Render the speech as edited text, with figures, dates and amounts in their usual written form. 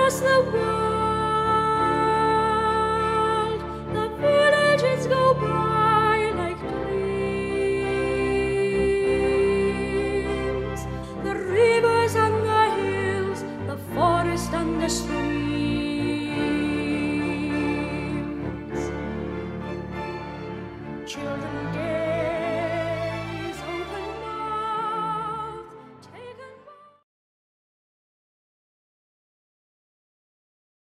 across the world, the villages go by like dreams. The rivers and the hills, the forest and the streams. Children